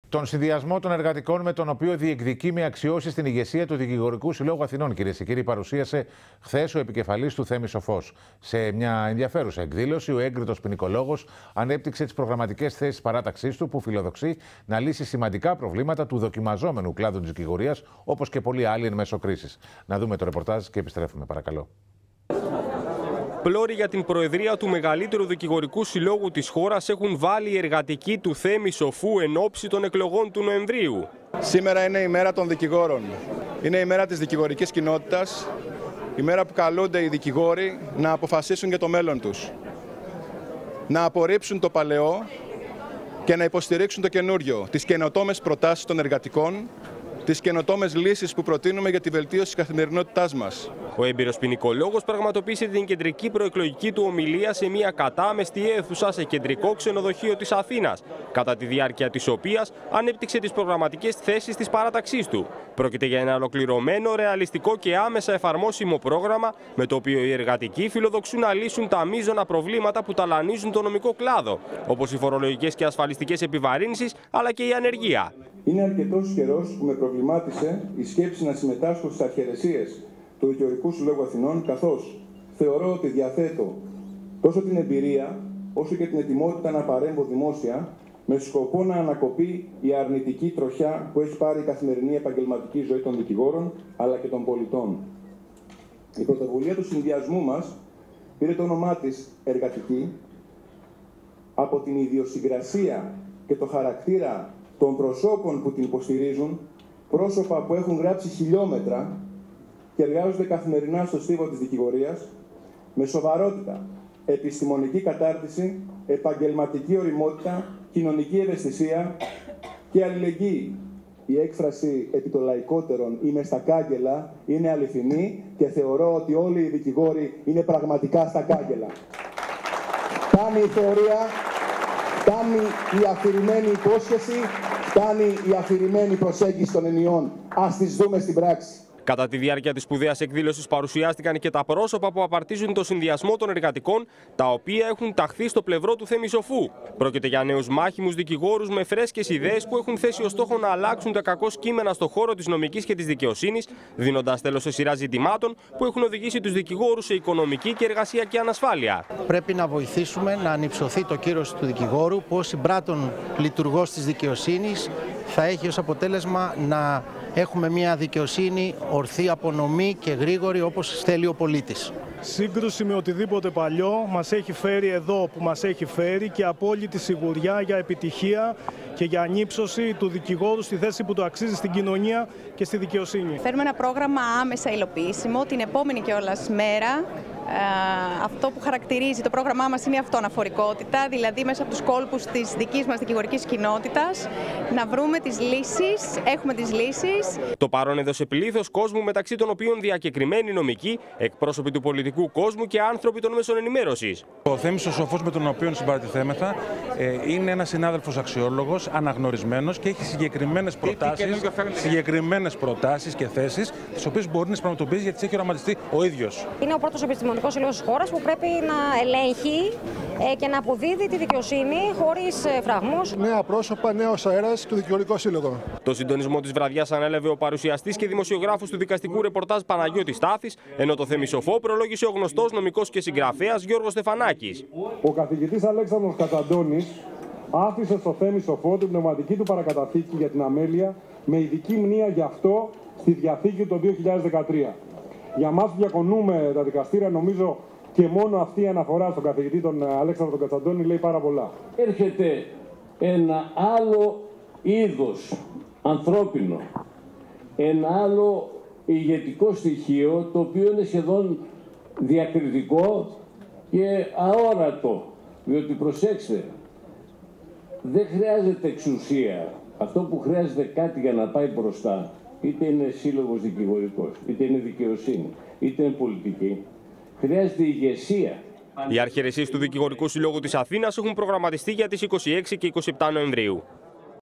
Τον συνδυασμό των εργατικών με τον οποίο διεκδικεί με αξιώσεις στην ηγεσία του Δικηγορικού Συλλόγου Αθηνών, κυρίες και κύριοι, παρουσίασε χθες ο επικεφαλής του Θέμης Σοφός. Σε μια ενδιαφέρουσα εκδήλωση, ο έγκριτος ποινικολόγος ανέπτυξε τις προγραμματικές θέσεις παράταξής του, που φιλοδοξεί να λύσει σημαντικά προβλήματα του δοκιμαζόμενου κλάδου της δικηγορίας, όπως και πολλοί άλλοι εν μέσω κρίσης. Να δούμε το ρεπορτάζ και επιστρέφουμε, παρακαλώ. Πλώρη για την προεδρία του μεγαλύτερου δικηγορικού συλλόγου της χώρας έχουν βάλει οι εργατικοί του Θέμη Σοφού εν ώψη των εκλογών του Νοεμβρίου. Σήμερα είναι η μέρα των δικηγόρων. Είναι η μέρα της δικηγορικής κοινότητας, η μέρα που καλούνται οι δικηγόροι να αποφασίσουν για το μέλλον τους. Να απορρίψουν το παλαιό και να υποστηρίξουν το καινούριο, τις καινοτόμες προτάσεις των εργατικών, τις καινοτόμες λύσεις που προτείνουμε για τη βελτίωση της καθημερινότητάς μας. Ο έμπειρος ποινικολόγος πραγματοποίησε την κεντρική προεκλογική του ομιλία σε μια κατάμεστη αίθουσα σε κεντρικό ξενοδοχείο της Αθήνας, κατά τη διάρκεια της οποίας ανέπτυξε τις προγραμματικές θέσεις της παράταξής του. Πρόκειται για ένα ολοκληρωμένο, ρεαλιστικό και άμεσα εφαρμόσιμο πρόγραμμα, με το οποίο οι εργατικοί φιλοδοξούν να λύσουν τα μείζωνα προβλήματα που ταλανίζουν το νομικό κλάδο, όπως οι φορολογικές και ασφαλιστικές επιβαρύνσεις, αλλά και η ανεργία. Είναι αρκετός καιρός που με προβλημάτισε η σκέψη να συμμετάσχω στις αρχαιρεσίες του Δικηγορικού Συλλόγου Αθηνών, καθώς θεωρώ ότι διαθέτω τόσο την εμπειρία όσο και την ετοιμότητα να παρέμβω δημόσια, με σκοπό να ανακοπεί η αρνητική τροχιά που έχει πάρει η καθημερινή επαγγελματική ζωή των δικηγόρων αλλά και των πολιτών. Η πρωτοβουλία του συνδυασμού μας πήρε το όνομά της εργατική από την ιδιοσυγκρασία και το χαρακτήρα των προσώπων που την υποστηρίζουν, πρόσωπα που έχουν γράψει χιλιόμετρα και εργάζονται καθημερινά στο στίβο της δικηγορίας, με σοβαρότητα, επιστημονική κατάρτιση, επαγγελματική ωριμότητα, κοινωνική ευαισθησία και αλληλεγγύη. Η έκφραση «επί των λαϊκότερων είμαι στα κάγκελα» είναι αληθινή και θεωρώ ότι όλοι οι δικηγόροι είναι πραγματικά στα κάγκελα. Φτάνει η θεωρία, φτάνει η αφηρημένη υπόσχεση, φτάνει η αφηρημένη προσέγγιση των ενιών. Ας τις δούμε στην πράξη. Κατά τη διάρκεια της σπουδαίας εκδήλωσης παρουσιάστηκαν και τα πρόσωπα που απαρτίζουν το συνδυασμό των εργατικών, τα οποία έχουν ταχθεί στο πλευρό του Θέμη Σοφού. Πρόκειται για νέους μάχημους δικηγόρους με φρέσκες ιδέες που έχουν θέσει ως στόχο να αλλάξουν τα κακώς κείμενα στον χώρο της νομικής και της δικαιοσύνης, δίνοντας τέλος σε σειρά ζητημάτων που έχουν οδηγήσει τους δικηγόρους σε οικονομική και εργασιακή ανασφάλεια. Πρέπει να βοηθήσουμε να ανυψωθεί το κύρος του δικηγόρου, που ως συμπράττων λειτουργός της δικαιοσύνης θα έχει ως αποτέλεσμα να έχουμε μια δικαιοσύνη ορθή, απονομή και γρήγορη, όπως θέλει ο πολίτης. Σύγκρουση με οτιδήποτε παλιό μας έχει φέρει εδώ που μας έχει φέρει και απόλυτη σιγουριά για επιτυχία και για ανύψωση του δικηγόρου στη θέση που του αξίζει στην κοινωνία και στη δικαιοσύνη. Φέρουμε ένα πρόγραμμα άμεσα υλοποιήσιμο την επόμενη κιόλας μέρα. Αυτό που χαρακτηρίζει το πρόγραμμά μας είναι η αυτοαναφορικότητα, δηλαδή μέσα από τους κόλπους της δικής μας δικηγορικής κοινότητας να βρούμε τις λύσεις, έχουμε τις λύσεις. Το παρόν έδωσε πλήθος κόσμου, μεταξύ των οποίων διακεκριμένοι νομικοί, εκπρόσωποι του πολιτικού κόσμου και άνθρωποι των μέσων ενημέρωσης. Ο Θέμης ο Σοφός, με τον οποίο συμπαρατηθέμεθα, είναι ένας συνάδελφος αξιόλογος, αναγνωρισμένος και έχει συγκεκριμένες προτάσεις και θέσεις, τις οποίες μπορεί να πραγματοποιήσει γιατί τις έχει οραματιστεί ο ίδιος. Είναι ο πρώτος επιστημονικός σύλλογος της χώρας που πρέπει να ελέγχει και να αποδίδει τη δικαιοσύνη χωρίς φραγμούς. Νέα πρόσωπα, νέος αέρας του Δικηγορικού Σύλλογου. Το συντονισμό της βραδιάς ανέλαβε ο παρουσιαστής και δημοσιογράφος του δικαστικού ρεπορτάζ Παναγιώτης Στάθης, ενώ το Θέμη Σοφό προλόγησε ο γνωστός νομικός και συγγραφέας Γιώργος Στεφανάκης. Ο καθηγητής Αλέξανδρος Κατσαντώνης άφησε στο Θέμη Σοφό την πνευματική του παρακαταθήκη για την αμέλεια, με ειδική μνήα γι' αυτό στη Διαθήκη το 2013. Για μας που διακονούμε τα δικαστήρια, νομίζω και μόνο αυτή η αναφορά στον καθηγητή τον Αλέξανδρο Κατσαντώνη λέει πάρα πολλά. Έρχεται ένα άλλο είδος ανθρώπινο, ένα άλλο ηγετικό στοιχείο, το οποίο είναι σχεδόν διακριτικό και αόρατο. Διότι προσέξτε, δεν χρειάζεται εξουσία. Αυτό που χρειάζεται κάτι για να πάει μπροστά, είτε είναι σύλλογος δικηγορικός, είτε είναι δικαιοσύνη, είτε είναι πολιτική, χρειάζεται ηγεσία. Οι αρχαιρεσίες του Δικηγορικού Συλλόγου της Αθήνας έχουν προγραμματιστεί για τις 26 και 27 Νοεμβρίου.